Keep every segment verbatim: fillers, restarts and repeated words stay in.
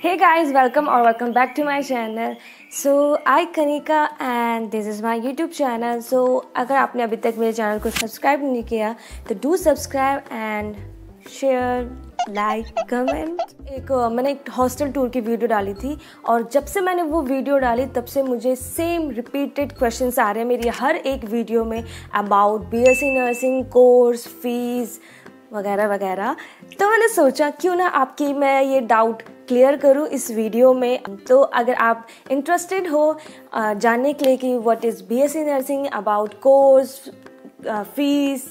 Hey guys, welcome or welcome back to my channel. So I Kanika and this is my YouTube channel. So अगर आपने अभी तक मेरे channel को subscribe नहीं किया तो do subscribe and share like comment. एक मैंने एक हॉस्टल टूर की वीडियो डाली थी और जब से मैंने वो वीडियो डाली तब से मुझे सेम रिपीटेड क्वेश्चंस आ रहे हैं मेरी हर एक वीडियो में about BSc nursing course fees वगैरह वगैरह। तो मैंने सोचा क्यों ना आपकी मैं ये डाउट क्लियर करूं इस वीडियो में। तो अगर आप इंटरेस्टेड हो जानने के लिए कि what is BSc nursing, about course, fees,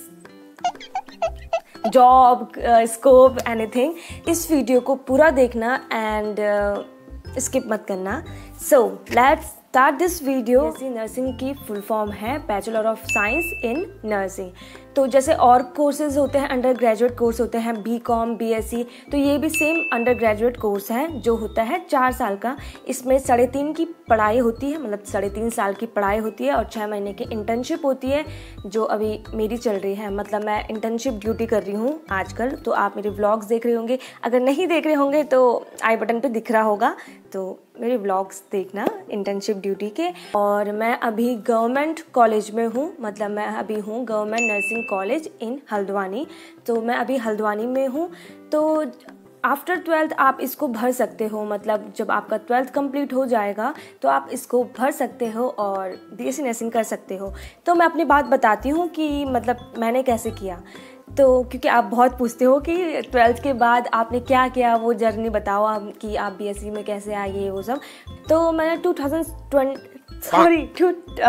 job, scope, anything, इस वीडियो को पूरा देखना एंड स्किप मत करना। So let's start this video. BSc nursing की फुल फॉर्म है bachelor of science in nursing. तो जैसे और कोर्सेज होते हैं, अंडर ग्रेजुएट कोर्स होते हैं B com B S C, तो ये भी सेम अंडर ग्रेजुएट कोर्स है जो होता है चार साल का। इसमें साढ़े तीन की पढ़ाई होती है, मतलब साढ़े तीन साल की पढ़ाई होती है और छः महीने की इंटर्नशिप होती है जो अभी मेरी चल रही है। मतलब मैं इंटर्नशिप ड्यूटी कर रही हूँ आजकल। तो आप मेरे व्लॉग्स देख रहे होंगे, अगर नहीं देख रहे होंगे तो आई बटन पे दिख रहा होगा, तो मेरे व्लॉग्स देखना इंटर्नशिप ड्यूटी के। और मैं अभी गवर्नमेंट कॉलेज में हूँ, मतलब मैं अभी हूँ government nursing college in Haldwani. तो मैं अभी हल्द्वानी में हूँ। तो आफ्टर ट्वेल्थ आप इसको भर सकते हो, मतलब जब आपका ट्वेल्थ कंप्लीट हो जाएगा तो आप इसको भर सकते हो और बीएससी नर्सिंग कर सकते हो। तो मैं अपनी बात बताती हूँ कि मतलब मैंने कैसे किया। तो क्योंकि आप बहुत पूछते हो कि ट्वेल्थ के बाद आपने क्या किया, वो जर्नी बताओ आप कि आप बीएससी में कैसे आए, ये वो सब। तो मैंने two thousand twenty sorry two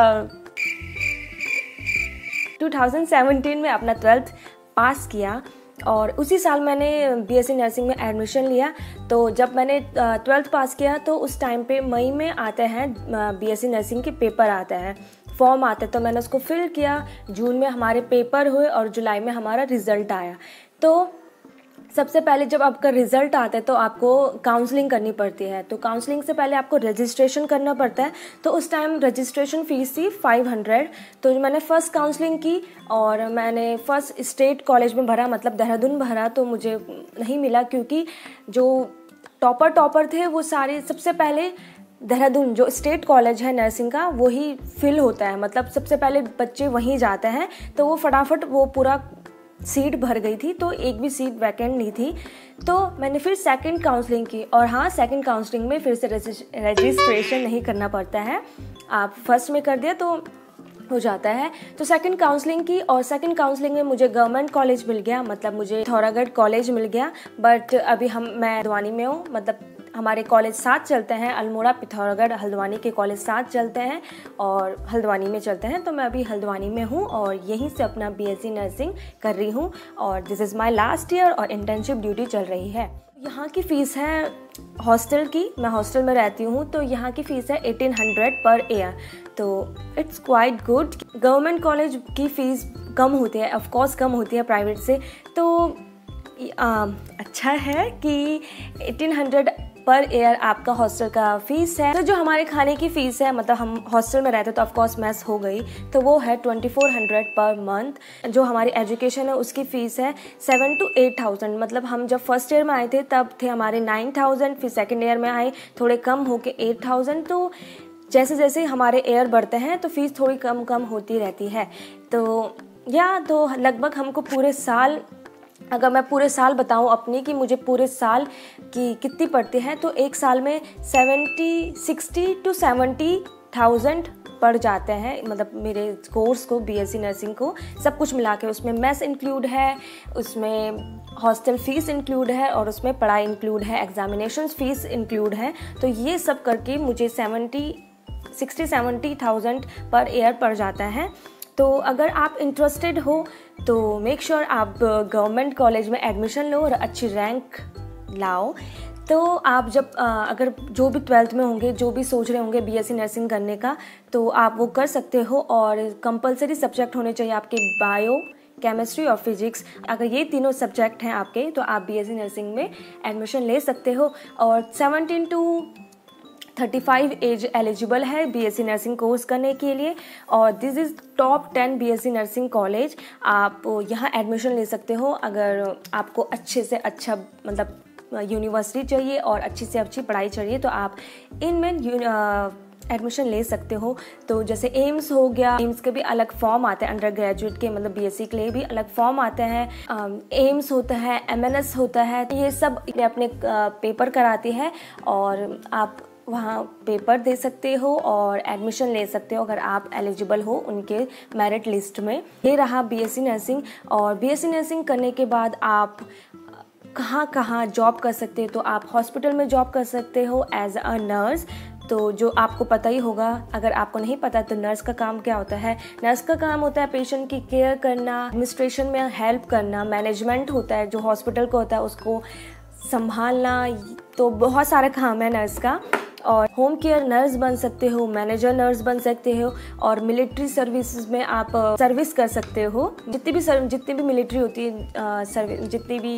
two thousand seventeen में अपना ट्वेल्थ पास किया और उसी साल मैंने बीएससी नर्सिंग में एडमिशन लिया। तो जब मैंने ट्वेल्थ पास किया तो उस टाइम पे मई में आते हैं बीएससी नर्सिंग के पेपर आते हैं, फॉर्म आते हैं। तो मैंने उसको फिल किया, जून में हमारे पेपर हुए और जुलाई में हमारा रिज़ल्ट आया। तो सबसे पहले जब आपका रिज़ल्ट आता है तो आपको काउंसलिंग करनी पड़ती है। तो काउंसलिंग से पहले आपको रजिस्ट्रेशन करना पड़ता है। तो उस टाइम रजिस्ट्रेशन फ़ीस थी फाइव हंड्रेड। तो मैंने फ़र्स्ट काउंसलिंग की और मैंने फ़र्स्ट स्टेट कॉलेज में भरा, मतलब देहरादून भरा। तो मुझे नहीं मिला क्योंकि जो टॉपर टॉपर थे वो सारे सबसे पहले देहरादून जो स्टेट कॉलेज है नर्सिंग का वही फिल होता है, मतलब सबसे पहले बच्चे वहीं जाते हैं। तो वो फटाफट वो पूरा सीट भर गई थी, तो एक भी सीट वैकेंट नहीं थी। तो मैंने फिर सेकंड काउंसलिंग की और हाँ, सेकंड काउंसलिंग में फिर से रजिस्ट्रेशन नहीं करना पड़ता है, आप फर्स्ट में कर दिया तो हो जाता है। तो सेकंड काउंसलिंग की और सेकंड काउंसलिंग में मुझे गवर्नमेंट कॉलेज मिल गया, मतलब मुझे पिथौरागढ़ कॉलेज मिल गया। बट अभी हम मैं हल्द्वानी में हूँ, मतलब हमारे कॉलेज साथ चलते हैं, अल्मोड़ा, पिथौरागढ़, हल्द्वानी के कॉलेज साथ चलते हैं और हल्द्वानी में चलते हैं। तो मैं अभी हल्द्वानी में हूँ और यहीं से अपना बीएससी नर्सिंग कर रही हूँ और this is my last year और इंटर्नशिप ड्यूटी चल रही है। यहाँ की फ़ीस है हॉस्टल की, मैं हॉस्टल में रहती हूँ, तो यहाँ की फ़ीस है एटीन हंड्रेड पर ईयर। तो it's quite good. Government college की फ़ीस कम होती है, ऑफ कोर्स कम होती है प्राइवेट से। तो आ, अच्छा है कि एटीन हंड्रेड पर ईयर आपका हॉस्टल का फ़ीस है। तो जो हमारे खाने की फ़ीस है, मतलब हम हॉस्टल में रहते तो ऑफ कोर्स मैस हो गई, तो वो है twenty four hundred per month. जो हमारी एजुकेशन है उसकी फ़ीस है सेवन टू एट थाउजेंड। मतलब हम जब फर्स्ट ईयर में आए थे तब थे हमारे नाइन थाउजेंड, फिर सेकेंड ईयर में आए थोड़े कम होके एट थाउजेंड। तो जैसे जैसे हमारे ईयर बढ़ते हैं तो फ़ीस थोड़ी कम कम होती रहती है। तो या तो लगभग हमको पूरे साल, अगर मैं पूरे साल बताऊं अपनी कि मुझे पूरे साल की कितनी पड़ती है, तो एक साल में seventy sixty to seventy thousand पड़ जाते हैं। मतलब मेरे कोर्स को, बीएससी नर्सिंग को सब कुछ मिला के, उसमें मेस इंक्लूड है, उसमें हॉस्टल फ़ीस इंक्लूड है और उसमें पढ़ाई इंक्लूड है, एग्जामिनेशन फ़ीस इंक्लूड है। तो ये सब करके मुझे seventy sixty seventy thousand per year पड़ जाता है। तो अगर आप इंटरेस्टेड हो तो मेक श्योर आप गवर्नमेंट कॉलेज में एडमिशन लो और अच्छी रैंक लाओ। तो आप जब अगर जो भी ट्वेल्थ में होंगे, जो भी सोच रहे होंगे बीएससी नर्सिंग करने का, तो आप वो कर सकते हो। और कंपलसरी सब्जेक्ट होने चाहिए आपके बायो, केमिस्ट्री और फिजिक्स। अगर ये तीनों सब्जेक्ट हैं आपके तो आप बीएससी नर्सिंग में एडमिशन ले सकते हो। और seventeen to thirty five age eligible है बीएससी नर्सिंग कोर्स करने के लिए और this is top ten BSc nursing college. आप यहाँ एडमिशन ले सकते हो अगर आपको अच्छे से अच्छा, मतलब यूनिवर्सिटी चाहिए और अच्छी से अच्छी पढ़ाई चाहिए तो आप इनमें एडमिशन ले सकते हो। तो जैसे एम्स हो गया, एम्स के भी अलग फॉर्म आते हैं, अंडर ग्रेजुएट के मतलब बीएससी के लिए भी अलग फॉर्म आते हैं। एम्स होता है, एमएनएस होता है, ये सब अपने अपने पेपर कराती है और आप वहाँ पेपर दे सकते हो और एडमिशन ले सकते हो अगर आप एलिजिबल हो उनके मेरिट लिस्ट में। ये रहा बीएससी नर्सिंग। और बीएससी नर्सिंग करने के बाद आप कहाँ कहाँ जॉब कर सकते हो, तो आप हॉस्पिटल में जॉब कर सकते हो एज अ नर्स। तो जो आपको पता ही होगा, अगर आपको नहीं पता तो नर्स का काम क्या होता है। नर्स का काम होता है पेशेंट की केयर करना, एडमिनिस्ट्रेशन में हेल्प करना, मैनेजमेंट होता है जो हॉस्पिटल का होता है उसको संभालना। तो बहुत सारा काम है नर्स का। और होम केयर नर्स बन सकते हो, मैनेजर नर्स बन सकते हो और मिलिट्री सर्विसेज में आप सर्विस कर सकते हो। जितनी भी सर्व जितनी भी मिलिट्री होती है, सर्विस जितनी भी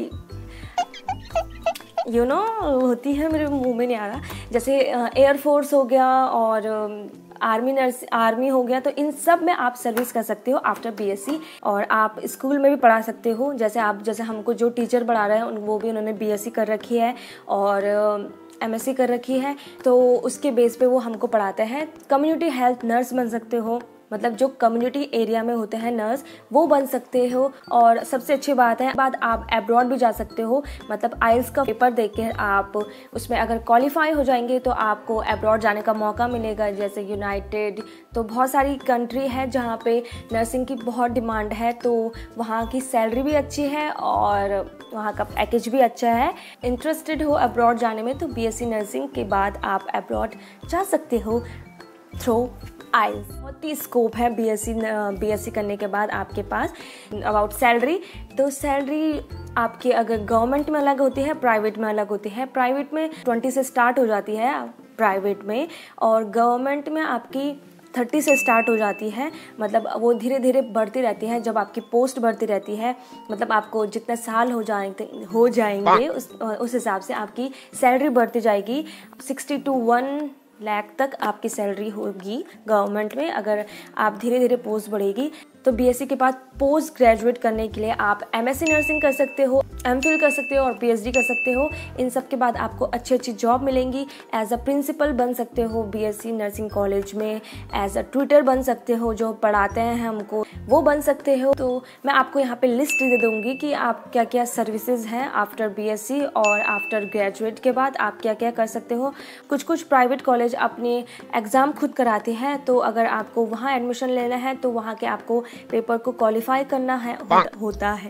यू you नो know, होती है, मेरे मुंह में नहीं आ रहा, जैसे एयरफोर्स हो गया और आर्मी नर्स आर्मी हो गया, तो इन सब में आप सर्विस कर सकते हो आफ्टर बीएससी। और आप स्कूल में भी पढ़ा सकते हो, जैसे आप जैसे हमको जो टीचर पढ़ा रहे हैं वो भी उन्होंने बीएससी कर रखी है और एमएससी कर रखी है, तो उसके बेस पे वो हमको पढ़ाते हैं। कम्युनिटी हेल्थ नर्स बन सकते हो, मतलब जो कम्युनिटी एरिया में होते हैं नर्स वो बन सकते हो। और सबसे अच्छी बात है बाद आप अब्रॉड भी जा सकते हो, मतलब आइल्स का पेपर देके आप उसमें अगर क्वालिफाई हो जाएंगे तो आपको अब्रॉड जाने का मौका मिलेगा, जैसे यूनाइटेड। तो बहुत सारी कंट्री है जहाँ पे नर्सिंग की बहुत डिमांड है, तो वहाँ की सैलरी भी अच्छी है और वहाँ का पैकेज भी अच्छा है। इंटरेस्टेड हो अब्रॉड जाने में तो बीएससी नर्सिंग के बाद आप अब्रॉड जा सकते हो थ्रू आइल्स। बहुत ही स्कोप है बीएससी बीएससी करने के बाद आपके पास। अबाउट सैलरी, तो सैलरी आपकी अगर गवर्नमेंट में अलग होती है, प्राइवेट में अलग होती है। प्राइवेट में ट्वेंटी से स्टार्ट हो जाती है प्राइवेट में, और गवर्नमेंट में आपकी थर्टी से स्टार्ट हो जाती है। मतलब वो धीरे धीरे बढ़ती रहती है जब आपकी पोस्ट बढ़ती रहती है, मतलब आपको जितने साल हो जाएंगे हो जाएंगे उस उस हिसाब से आपकी सैलरी बढ़ती जाएगी। सिक्सटी टू वन लाख तक आपकी सैलरी होगी गवर्नमेंट में, अगर आप धीरे धीरे पोस्ट बढ़ेगी। तो बीएससी के बाद पोस्ट ग्रेजुएट करने के लिए आप एमएससी नर्सिंग कर सकते हो, एमफिल कर सकते हो और पीएचडी कर सकते हो। इन सब के बाद आपको अच्छी अच्छी जॉब मिलेंगी। एज अ प्रिंसिपल बन सकते हो बीएससी नर्सिंग कॉलेज में, एज अ ट्यूटर बन सकते हो, जो पढ़ाते हैं हमको वो बन सकते हो। तो मैं आपको यहाँ पे लिस्ट दे दूँगी कि आप क्या क्या सर्विसेज हैं आफ्टर बीएससी और आफ्टर ग्रेजुएट के बाद आप क्या क्या कर सकते हो। कुछ कुछ प्राइवेट कॉलेज अपने एग्ज़ाम खुद कराते हैं, तो अगर आपको वहाँ एडमिशन लेना है तो वहाँ के आपको पेपर को क्वालिफाई करना है हो, होता है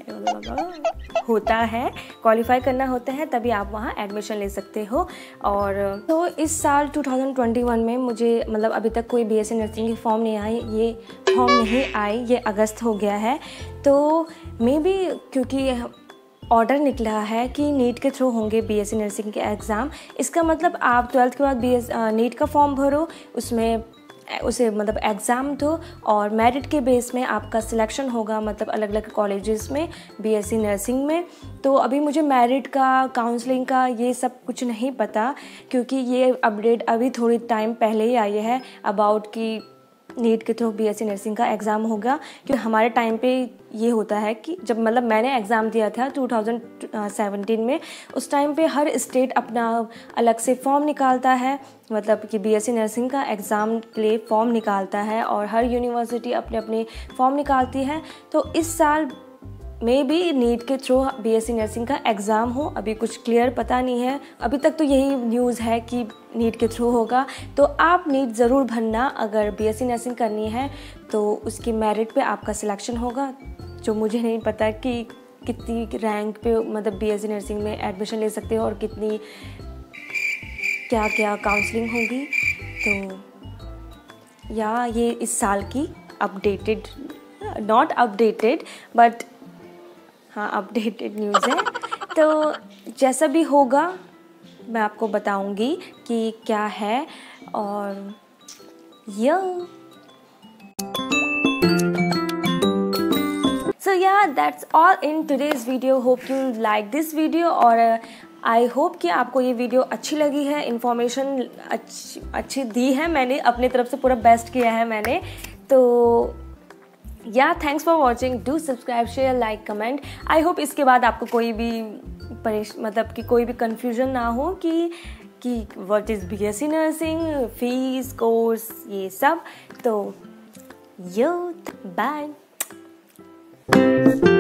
होता है क्वालिफाई करना होता है, तभी आप वहाँ एडमिशन ले सकते हो। और तो इस साल टू थाउजेंड ट्वेंटी वन में मुझे मतलब अभी तक कोई बीएससी नर्सिंग की फॉर्म नहीं आई, ये फॉर्म नहीं आई, ये अगस्त हो गया है। तो मे बी क्योंकि ऑर्डर निकला है कि नीट के थ्रू होंगे बीएससी नर्सिंग के एग्ज़ाम, इसका मतलब आप ट्वेल्थ के बाद बीएस नीट का फॉर्म भरो, उसमें उसे मतलब एग्ज़ाम दो और मेरिट के बेस में आपका सिलेक्शन होगा, मतलब अलग अलग कॉलेजेस में बीएससी नर्सिंग में। तो अभी मुझे मेरिट का, काउंसलिंग का ये सब कुछ नहीं पता, क्योंकि ये अपडेट अभी थोड़ी टाइम पहले ही आई है अबाउट कि नीट के थ्रू बीएससी नर्सिंग का एग्ज़ाम होगा। क्योंकि हमारे टाइम पे ये होता है कि जब मतलब मैंने एग्ज़ाम दिया था टू थाउजेंड सेवेंटीन में, उस टाइम पे हर स्टेट अपना अलग से फॉर्म निकालता है, मतलब कि बीएससी नर्सिंग का एग्ज़ाम के लिए फॉर्म निकालता है और हर यूनिवर्सिटी अपने अपने फॉर्म निकालती है। तो इस साल मे बी नीट के थ्रू बीएससी नर्सिंग का एग्ज़ाम हो, अभी कुछ क्लियर पता नहीं है। अभी तक तो यही न्यूज़ है कि नीट के थ्रू होगा। तो आप नीट ज़रूर भरना अगर बीएससी नर्सिंग करनी है, तो उसकी मेरिट पे आपका सिलेक्शन होगा। जो मुझे नहीं पता कि कितनी रैंक पे मतलब बीएससी नर्सिंग में एडमिशन ले सकते हो और कितनी क्या क्या काउंसलिंग होगी। तो या ये इस साल की अपडेटेड, नॉट अपडेटेड बट हाँ अपडेटेड न्यूज़ है। तो जैसा भी होगा मैं आपको बताऊंगी कि क्या है। और yeah so yeah that's all in today's video. Hope you like this video और आई होप कि आपको ये वीडियो अच्छी लगी है। इन्फॉर्मेशन अच्छी अच्छी दी है मैंने, अपनी तरफ से पूरा बेस्ट किया है मैंने। तो yeah thanks for watching, do subscribe, share, like, comment. I hope इसके बाद आपको कोई भी परेश मतलब कि कोई भी कन्फ्यूजन ना हो कि कि what is BSc nursing, fees, course, ये सब। तो यूथ बाय।